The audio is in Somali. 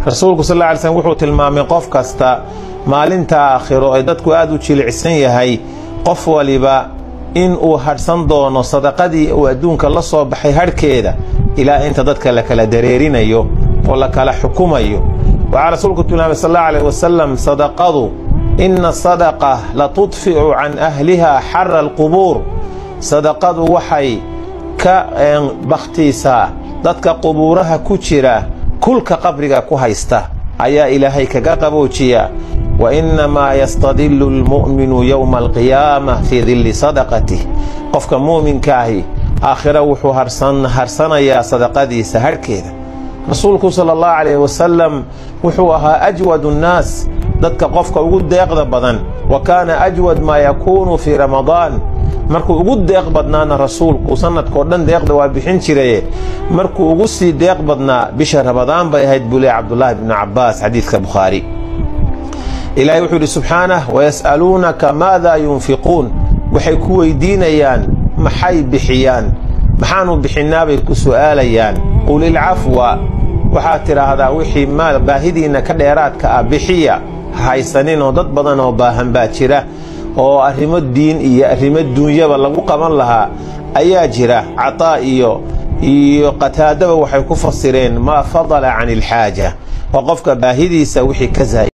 rasuulku sallallahu alayhi wasallam wuxuu tilmaamay qof kasta maalinta aakhiro ee dadku aad u jilicsan yahay qof waliba in uu harsan doono sadaqadii uu adduunka la soo baxay harkeeda ilaa inta dadka la kala dareerinayo oo la kala xukumayo. waxaa rasuulku tilmaamay sallallahu alayhi wasallam sadaqadu inna sadaqa la tudfi'u can ahliha xarra alqubuur, sadaqadu waxay ka bakhtiisaa dadka qubuuraha ku jira kulka qabriga ku haysta ayaa ilaahay kaga qaboojiya. wa innamaa yastadillu almu'minu yowma alqiyaamah fii dilli sadaqatih, qofka mu'minkaahi aakhira wuxuu harsanayaa sadaqadiisa harhkeeda. rasuulku sala allahu calayhi wasalam wuxuu ahaa ajwadu nnaas, dadka qofka ugu deeqda badan. wa kaana ajwad maa yakuunu fii ramadaan, markuu ugu deeq badnaana rasuulku sanadkao dhan deeqda waa bixin jiraye markuu ugu sii deeq badnaa bisha ramadaan bay ahayd buu leeyahay cabdullaahi bnu cabbaas xadiidka bukhaari. ilaahay wuxuu yidhi subxaanah wayas'aluunaka maadaa yunfiquun, waxay ku weydiinayaan maxay bixiyaan, maxaanu bixinnaa bay ku su'aalayaan. qul ilcafwa, waxaad tidhaahdaa wixii maal baahidiinna ka dheeraadka ah bixiya, ha haysaninoo dad badan oo baahan baa jira oo arrimo diin iyo arrimo duunyaba lagu qaban lahaa ayaa jira. cataa iyo qataadaba waxay ku fasireen maa fadala can ilxaaja, waa qofka baahidiisa wixii ka zaa'id.